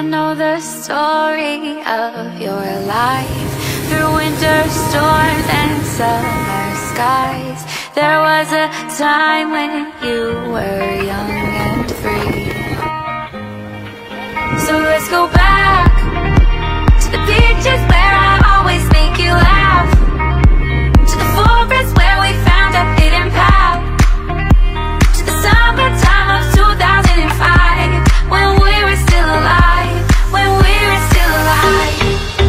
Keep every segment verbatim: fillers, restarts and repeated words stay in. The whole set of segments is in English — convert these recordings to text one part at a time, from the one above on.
know the story of your life. Through winter storms and summer skies, there was a time when you were young and free. So let's go back to the beaches where I always make you laugh, to the forest where we found a hidden path, to the summertime of two thousand five, when we were still alive, when we were still alive.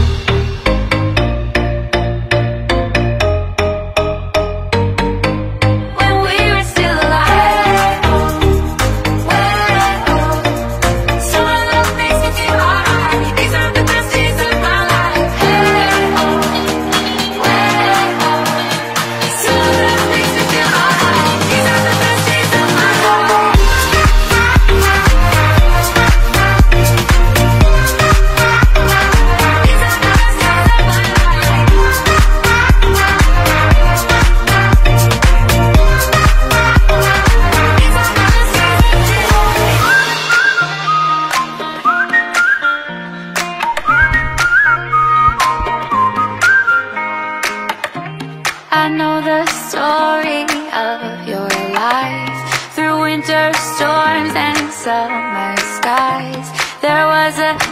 When we were still alive. Summer love makes me feel alright. These are the best days of my life. Summer love makes me feel alright. These are the best days of my life. These are the best days of my I know the story of your life. Through winter storms and summer skies, there was a